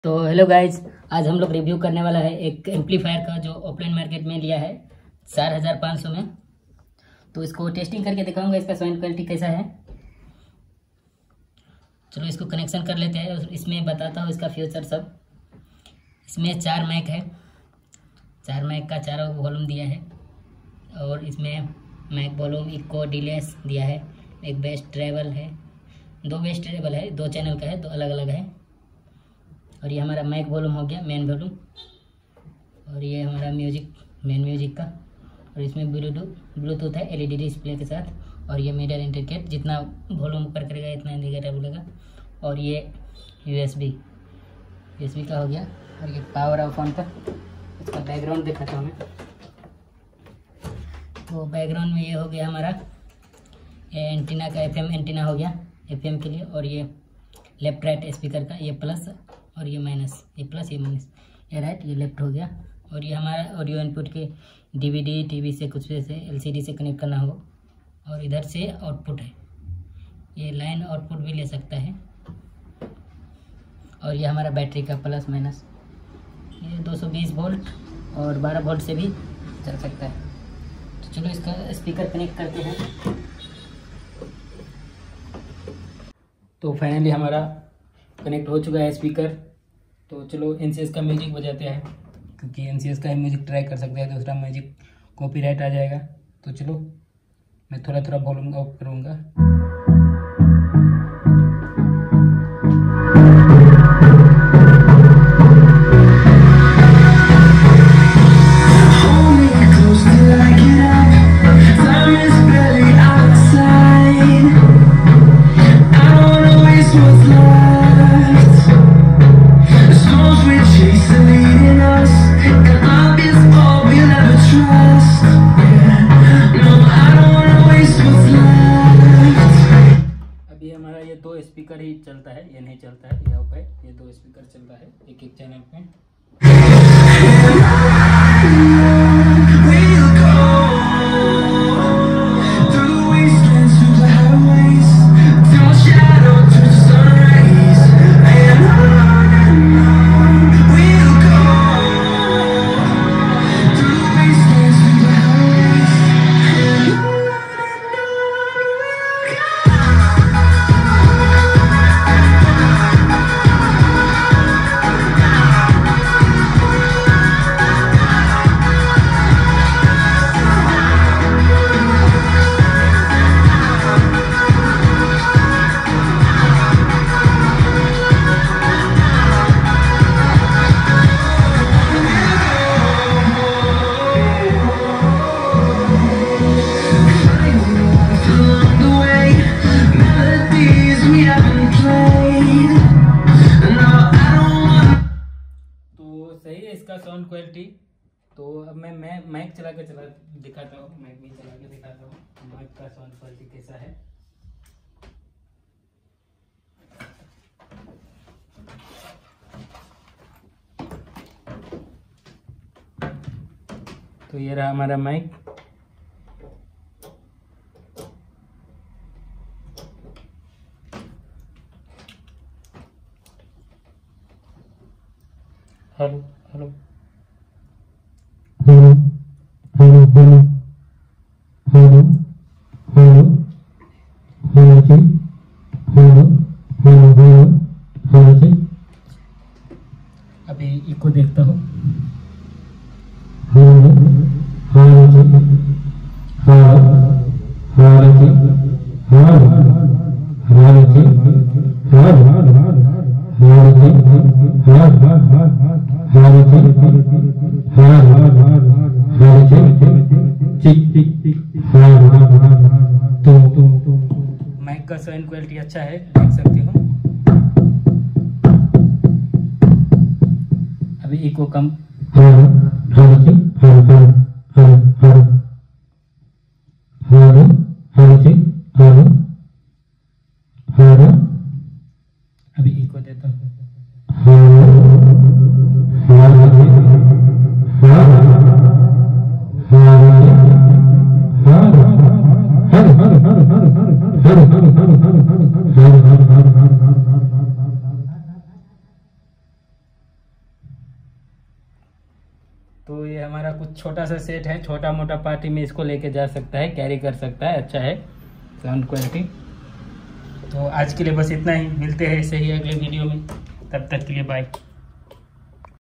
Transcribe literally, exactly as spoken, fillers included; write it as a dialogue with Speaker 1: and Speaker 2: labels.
Speaker 1: तो hello guys, आज हम लोग रिव्यू करने वाला है एक एम्पलीफायर का जो ऑफलाइन मार्केट में लिया है चार हज़ार पाँच सौ में। तो इसको टेस्टिंग करके दिखाऊंगा इसका साउंड क्वालिटी कैसा है। चलो इसको कनेक्शन कर लेते हैं और इसमें बताता हूँ इसका फ्यूचर सब। इसमें चार माइक है, चार माइक का चारों वॉल्यूम दिया है और इसमें माइक वॉल्यूम इको डिलेस दिया है। एक बेस ट्रेवल है, दो बेस ट्रेवल है, दो चैनल का है, दो अलग अलग है। और ये हमारा माइक वॉल्यूम हो गया, मेन वॉल्यूम। और ये हमारा म्यूजिक, मेन म्यूजिक का। और इसमें ब्लूटूथ ब्लूटूथ है एलईडी डिस्प्ले के साथ। और ये मीडिया इंडिकेट, जितना वॉल्यूम ऊपर करेगा इतना इंडिकेटर बोलेगा। और ये यूएसबी यूएसबी का हो गया। और ये पावर ऑफ ऑन का। इसका बैकग्राउंड दिखाता हूँ मैं। तो बैकग्राउंड में ये हो गया हमारा ये एंटीना का, एफएम एंटीना हो गया एफएम के लिए। और ये लेफ्ट राइट स्पीकर का, ये प्लस और ये माइनस, ये प्लस ये माइनस, ये राइट ये लेफ्ट हो गया। और ये हमारा ऑडियो इनपुट के डीवीडी टीवी से कुछ से एलसीडी से कनेक्ट करना हो। और इधर से आउटपुट है, ये लाइन आउटपुट भी ले सकता है। और ये हमारा बैटरी का प्लस माइनस, ये दो सौ बीस वोल्ट और बारह वोल्ट से भी चल सकता है। तो चलो इसका स्पीकर कनेक्ट करते हैं। तो फाइनली हमारा कनेक्ट हो चुका है स्पीकर। तो चलो एनसीएस का म्यूजिक बजाते हैं, क्योंकि एनसीएस का ही म्यूजिक ट्राई कर सकते हैं, दूसरा म्यूजिक कॉपीराइट आ जाएगा। तो चलो मैं थोड़ा थोड़ा वॉल्यूम ऑफ करूँगा। ये दो स्पीकर ही चलता है, ये नहीं चलता है, ये ऑफ है। ये दो स्पीकर चलता है एक एक चैनल पे। इसका साउंड क्वालिटी। तो अब मैं मैं माइक चला के चला दिखाता हूँ, माइक भी चला के दिखाता हूँ माइक का साउंड क्वालिटी कैसा है। तो ये रहा हमारा mic. Hello hello hello hello hello hello hello hello जी, हेलो हेलो हेलो हेलो जी। अभी इको देखता हूँ। हेलो हेलो जी, हेलो हेलो जी, हेलो हेलो जी, हेलो हेलो जी, तो माइक का साउंड क्वालिटी अच्छा है, देख सकते हो। अभी इको कम। हेलो हेलो जी, hello hello hello hello hello जी, हेलो हेलो। अभी इको देता हूँ। हेलो।
Speaker 2: तो ये हमारा कुछ छोटा सा सेट है, छोटा मोटा पार्टी में इसको लेके जा सकता है, कैरी कर सकता है, अच्छा है साउंड क्वालिटी। तो आज के लिए बस इतना ही, मिलते हैं ऐसे ही अगले वीडियो में, तब तक के लिए बाय।